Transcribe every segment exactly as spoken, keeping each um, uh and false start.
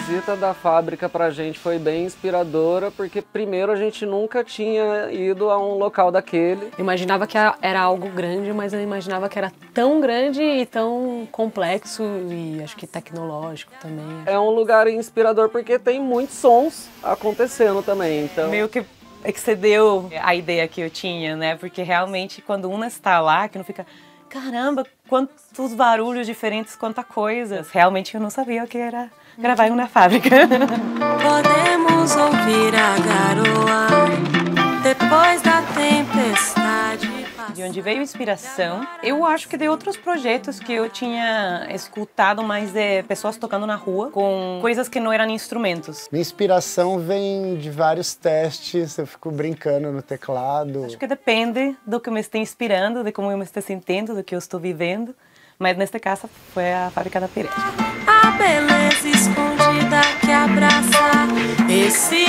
visita da fábrica pra gente foi bem inspiradora, porque primeiro a gente nunca tinha ido a um local daquele. Eu imaginava que era algo grande, mas eu imaginava que era tão grande e tão complexo e acho que tecnológico também. É um lugar inspirador porque tem muitos sons acontecendo também, então... Meio que excedeu a ideia que eu tinha, né? Porque realmente quando uma está lá, que não fica... Caramba, quantos barulhos diferentes, quanta coisa. Realmente eu não sabia o que era gravar em uma fábrica. Podemos ouvir a garoa depois da tempestade. De onde veio a inspiração? Eu acho que de outros projetos que eu tinha escutado, mais de pessoas tocando na rua, com coisas que não eram instrumentos. Minha inspiração vem de vários testes, eu fico brincando no teclado. Acho que depende do que me está inspirando, de como eu me estou sentindo, do que eu estou vivendo. Mas neste caso foi a Fábrica da Pirelli. A beleza escondida que abraça esse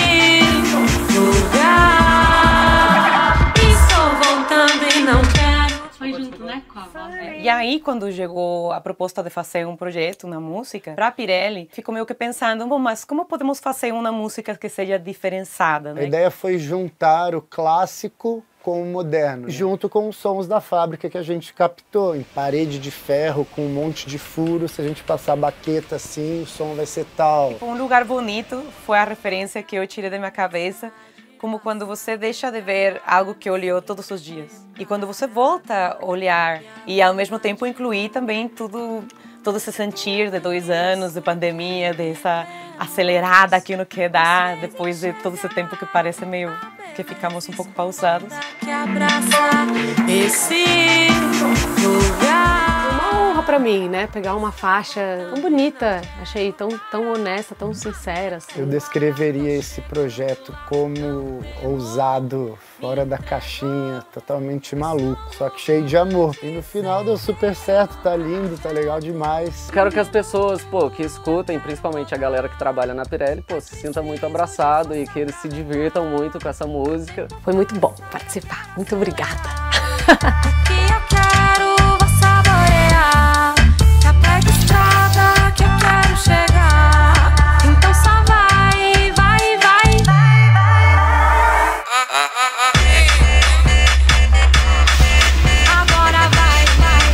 lugar. Estou voltando e não quero. Foi junto, né, com a avó? E aí, quando chegou a proposta de fazer um projeto, uma música, para a Pirelli, ficou meio que pensando, bom, mas como podemos fazer uma música que seja diferenciada, né? A ideia foi juntar o clássico com o moderno, junto com os sons da fábrica que a gente captou, em parede de ferro, com um monte de furos. Se a gente passar baqueta assim, o som vai ser tal. Tipo, um lugar bonito foi a referência que eu tirei da minha cabeça, como quando você deixa de ver algo que olhou todos os dias. E quando você volta a olhar e ao mesmo tempo incluir também tudo, todo esse sentir de dois anos de pandemia, dessa acelerada que não quer dar, depois de todo esse tempo que parece meio que ficamos um pouco pausados. Que abraça esse lugar. Uma honra pra mim, né? Pegar uma faixa tão bonita, achei tão, tão honesta, tão sincera. Assim. Eu descreveria esse projeto como ousado, fora da caixinha, totalmente maluco, só que cheio de amor. E no final deu super certo, tá lindo, tá legal demais. Quero que as pessoas, pô, que escutem, principalmente a galera que trabalha na Pirelli, pô, se sinta muito abraçado e que eles se divirtam muito com essa música. Foi muito bom participar. Muito obrigada. Que eu quero saborear, que aperta a estrada que eu quero chegar. Então só vai, vai, vai, vai, vai. Agora vai, vai,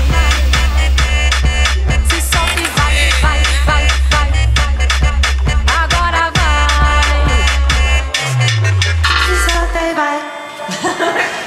vai. Se solta e vai, vai, vai, vai. Agora vai. Se solta e vai.